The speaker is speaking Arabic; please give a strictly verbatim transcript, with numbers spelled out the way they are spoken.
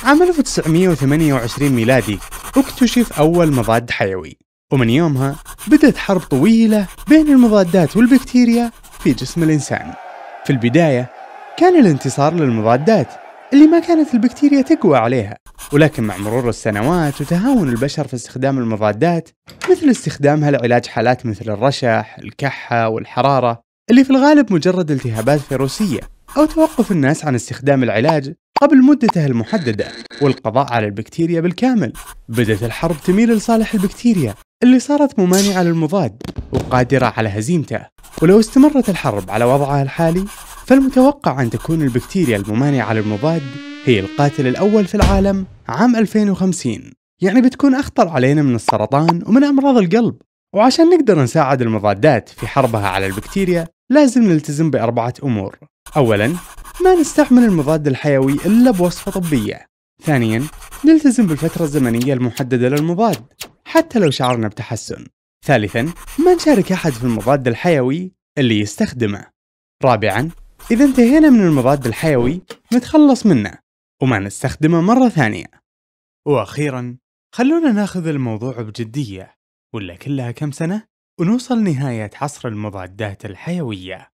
عام ألف وتسعمئة وثمانية وعشرين ميلادي اكتشف أول مضاد حيوي، ومن يومها بدأت حرب طويلة بين المضادات والبكتيريا في جسم الإنسان. في البداية كان الانتصار للمضادات اللي ما كانت البكتيريا تقوى عليها، ولكن مع مرور السنوات وتهاون البشر في استخدام المضادات، مثل استخدامها لعلاج حالات مثل الرشح، الكحة والحرارة اللي في الغالب مجرد التهابات فيروسية، أو توقف الناس عن استخدام العلاج قبل مدته المحددة والقضاء على البكتيريا بالكامل، بدأت الحرب تميل لصالح البكتيريا اللي صارت ممانعة للمضاد وقادرة على هزيمته. ولو استمرت الحرب على وضعها الحالي، فالمتوقع أن تكون البكتيريا الممانعة للمضاد هي القاتل الأول في العالم عام ألفين وخمسين، يعني بتكون أخطر علينا من السرطان ومن أمراض القلب. وعشان نقدر نساعد المضادات في حربها على البكتيريا، لازم نلتزم بأربعة أمور. أولاً، ما نستعمل المضاد الحيوي إلا بوصفة طبية. ثانياً، نلتزم بالفترة الزمنية المحددة للمضاد حتى لو شعرنا بتحسن. ثالثاً، ما نشارك أحد في المضاد الحيوي اللي يستخدمه. رابعاً، إذا انتهينا من المضاد الحيوي نتخلص منه وما نستخدمه مرة ثانية. وأخيراً، خلونا ناخذ الموضوع بجدية، ولا كلها كم سنة ونوصل نهاية عصر المضادات الحيوية.